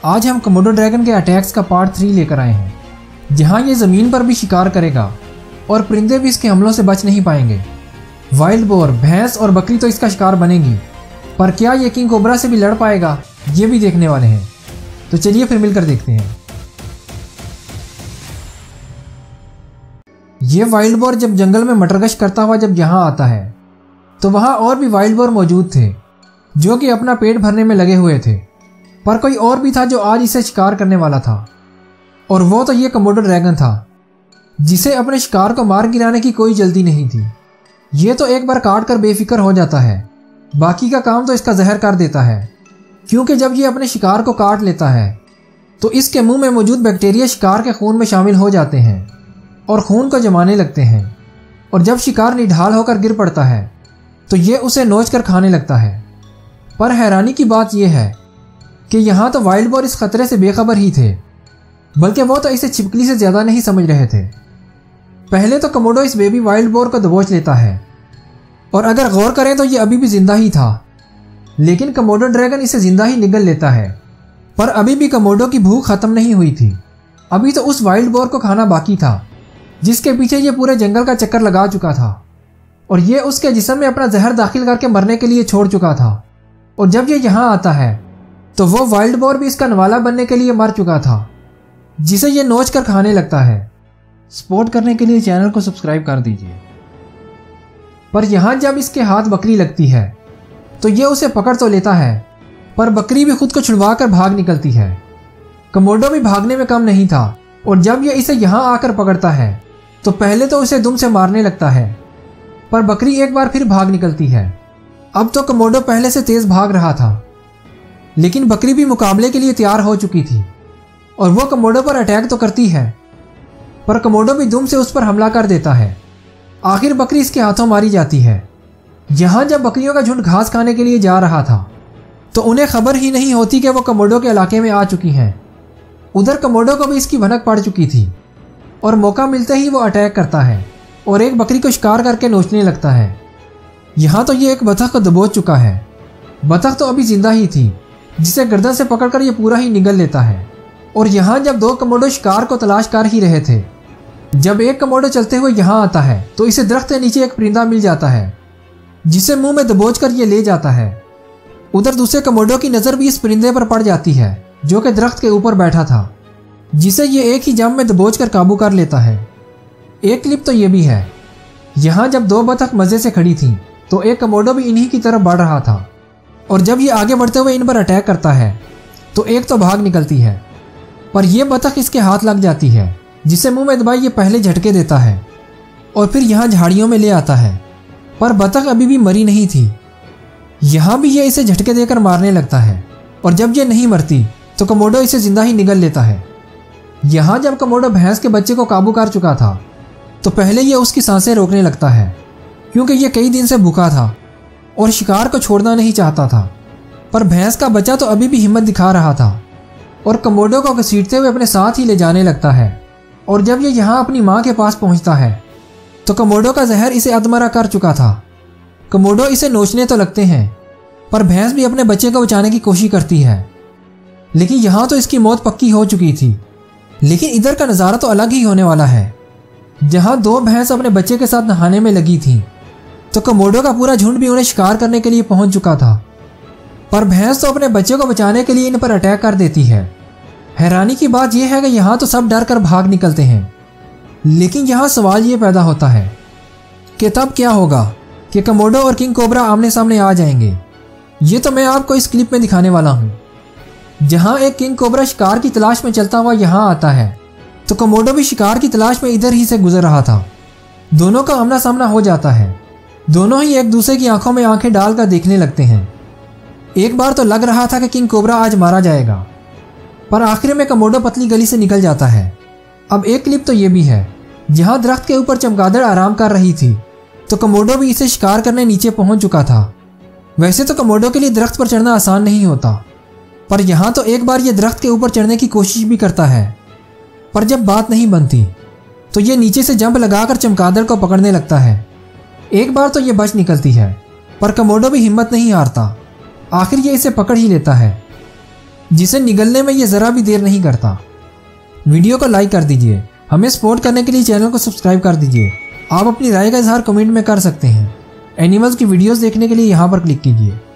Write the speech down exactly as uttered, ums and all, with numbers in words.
آج ہم Komodo dragon کے اٹیکس کا پارٹ تھری لے کر آئے ہیں، جہاں یہ زمین پر بھی شکار کرے گا اور پرندے بھی اس کے حملوں سے بچ نہیں پائیں گے۔ وائلڈ بور، بھینس اور بکری تو اس کا شکار بنے گی، پر کیا یہ کنگ کوبرا سے بھی لڑ پائے گا، یہ بھی دیکھنے والے ہیں۔ تو چلیے پھر مل کر دیکھتے ہیں۔ یہ وائلڈ بور جب جنگل میں مٹرگش کرتا ہوا جب یہاں آتا ہے تو وہاں اور بھی وائلڈ بور موجود تھے جو کہ اپنا پیٹ بھرنے میں لگے ہوئے تھے، پر کوئی اور بھی تھا جو آج اسے شکار کرنے والا تھا، اور وہ تو یہ کموڈو ڈریگن تھا جسے اپنے شکار کو مار گرانے کی کوئی جلدی نہیں تھی۔ یہ تو ایک بار کاٹ کر بے فکر ہو جاتا ہے، باقی کا کام تو اس کا زہر کر دیتا ہے، کیونکہ جب یہ اپنے شکار کو کاٹ لیتا ہے تو اس کے منہ میں موجود بیکٹیریا شکار کے خون میں شامل ہو جاتے ہیں اور خون کو جمانے لگتے ہیں، اور جب شکار نڈھال ہو کر گر پڑتا ہے تو یہ اسے نوچ کر کھانے لگتا ہے۔ پر حیرانی کی بات یہ ہے کہ یہاں تو وائلڈ بور اس خطرے سے بے خبر ہی تھے، بلکہ وہ تو اسے چھپکلی سے زیادہ نہیں سمجھ رہے تھے۔ پہلے تو کموڈو اس بیبی وائلڈ بور کو دبوچ لیتا ہے، اور اگر غور کریں تو یہ ابھی بھی زندہ ہی تھا، لیکن کموڈو ڈریگن اسے زندہ ہی نگل لیتا ہے۔ پر ابھی بھی کموڈو کی بھوک ختم نہیں ہوئی تھی، ابھی تو اس وائلڈ بور کو کھانا باقی تھا جس کے پیچھے یہ پورے جنگل کا چکر لگا چکا تھا، اور یہ اس کے جسم میں اپنا زہر داخل کر کے مرنے کے لیے چھوڑ چکا تھا۔ اور جب یہ یہاں آتا ہے تو وہ وائلڈ بور بھی اس کا نوالا بننے کے لیے مر چکا تھا، جسے یہ نوچ کر کھانے لگتا ہے۔ سپورٹ کرنے کے لیے چینل کو سبسکرائب کر دیجیے۔ پر یہاں جب اس کے ہاتھ بکری لگتی ہے تو یہ اسے پکڑ تو لیتا ہے، پر بکری بھی خود کو چھڑوا کر بھاگ نکلتی ہے۔ کموڈو بھی بھاگنے میں کم نہیں تھا، اور جب یہ اسے یہاں آ کر پکڑتا ہے تو پہلے تو اسے دم سے مارنے لگتا ہے، پر بکری ایک بار پھر بھاگ نکلتی ہے۔ اب تو کموڈو پہلے سے تیز بھاگ رہا تھا، لیکن بکری بھی مقابلے کے لیے تیار ہو چکی تھی، اور وہ کموڈو پر اٹیک تو کرتی ہے، پر کموڈو بھی دم سے اس پر حملہ کر دیتا ہے۔ آخر بکری اس کے ہاتھوں ماری جاتی ہے۔ یہاں جب بکریوں کا جھنڈ گھاس کھانے کے لیے جا رہا تھا تو انہیں خبر ہی نہیں ہوتی کہ وہ کموڈو کے علاقے میں آ چکی ہیں۔ ادھر کموڈو کو بھی اس کی بھنک پڑ چکی تھی، اور موقع ملتے ہی وہ اٹیک کرتا ہے اور ایک بکری کو شکار کر کے نوچنے لگتا ہے۔ یہاں تو یہ ایک بطخ کو دبوچ چکا ہے۔ بطخ تو ابھی زندہ ہی تھی، جسے گردن سے پکڑ کر یہ پورا ہی نگل لیتا ہے۔ اور یہاں جب دو کموڈو شکار کو تلاش کر ہی رہے تھے، جب ایک کموڈو چلتے ہوئے یہاں آتا ہے تو اسے درخت کے نیچے ایک پرندہ مل جاتا ہے جسے منہ میں دبوچ کر یہ لے جاتا ہے۔ ادھر دوسرے کموڈو کی نظر بھی اس پرندے پر پڑ جاتی ہے جو کہ درخت کے اوپر بیٹھا تھا، جسے یہ ایک ہی جم میں دبوچ کر قابو کر لیتا ہے۔ ایک کلپ تو یہ بھی ہے، یہاں جب دو بطخ مزے سے کھڑی تھیں تو ایک کموڈو بھی انہی کی طرف بڑھ رہا تھا، اور جب یہ آگے بڑھتے ہوئے ان پر اٹیک کرتا ہے تو ایک تو بھاگ نکلتی ہے، پر یہ بطخ اس کے ہاتھ لگ جاتی ہے، جسے منہ میں دبائی یہ پہلے جھٹکے دیتا ہے اور پھر یہاں جھاڑیوں میں لے آتا ہے۔ پر بطخ ابھی بھی مری نہیں تھی، یہاں بھی یہ اسے جھٹکے دے کر مارنے لگتا ہے، اور جب یہ نہیں مرتی تو کموڈو اسے زندہ ہی نگل لیتا ہے۔ یہاں جب کموڈو بھینس کے بچے کو قابو کر چکا تھا تو پہلے یہ اس کی سانسیں روکنے لگتا ہے، کیونکہ یہ کئی دن سے بھوکا تھا اور شکار کو چھوڑنا نہیں چاہتا تھا۔ پر بھینس کا بچہ تو ابھی بھی ہمت دکھا رہا تھا اور کموڈو کو گھسیٹتے ہوئے اپنے ساتھ ہی لے جانے لگتا ہے۔ اور جب یہ یہاں اپنی ماں کے پاس پہنچتا ہے تو کموڈو کا زہر اسے ادمرا کر چکا تھا۔ کموڈو اسے نوچنے تو لگتے ہیں، پر بھینس بھی اپنے بچے کو بچانے کی کوشش کرتی ہے، لیکن یہاں تو اس کی موت پکی ہو چکی تھی۔ لیکن ادھر کا نظارہ تو الگ ہی ہونے والا ہے۔ جہاں دو بھینس اپنے بچے کے ساتھ نہانے میں لگی تھیں تو کموڈو کا پورا جھنڈ بھی انہیں شکار کرنے کے لیے پہنچ چکا تھا، پر بھینس تو اپنے بچے کو بچانے کے لیے ان پر اٹیک کر دیتی ہے۔ حیرانی کی بات یہ ہے کہ یہاں تو سب ڈر کر بھاگ نکلتے ہیں، لیکن یہاں سوال یہ پیدا ہوتا ہے کہ تب کیا ہوگا کہ کموڈو اور کنگ کوبرا آمنے سامنے آ جائیں گے۔ یہ تو میں آپ کو اس کلپ میں دکھانے والا ہوں۔ جہاں ایک کنگ کوبرا شکار کی تلاش میں چلتا ہوا یہاں آتا ہے تو کموڈو بھی شکار کی تلاش میں ادھر ہی سے گزر رہا تھا۔ دونوں کا آمنا سامنا ہو جاتا ہے، دونوں ہی ایک دوسرے کی آنکھوں میں آنکھیں ڈال کر دیکھنے لگتے ہیں۔ ایک بار تو لگ رہا تھا کہ کنگ کوبرا آج مارا جائے گا، پر آخر میں کموڈو پتلی گلی سے نکل جاتا ہے۔ اب ایک کلپ تو یہ بھی ہے، جہاں درخت کے اوپر چمگادڑ آرام کر رہی تھی تو کموڈو بھی اسے شکار کرنے نیچے پہنچ چکا تھا۔ ویسے تو کموڈو کے لیے درخت پر چڑھنا آسان نہیں ہوتا، پر یہاں تو ایک بار یہ درخت کے اوپر چڑھنے کی کوشش بھی کرتا ہے، پر جب بات نہیں بنتی تو یہ نیچے سے جمپ لگا کر چمگادڑ کو پکڑنے لگتا ہے۔ ایک بار تو یہ بچ نکلتی ہے، پر کموڈو بھی ہمت نہیں ہارتا، آخر یہ اسے پکڑ ہی لیتا ہے۔ जिसे निगलने में ये ज़रा भी देर नहीं करता। वीडियो को लाइक कर दीजिए। हमें सपोर्ट करने के लिए चैनल को सब्सक्राइब कर दीजिए। आप अपनी राय का इजहार कमेंट में कर सकते हैं। एनिमल्स की वीडियोस देखने के लिए यहाँ पर क्लिक कीजिए।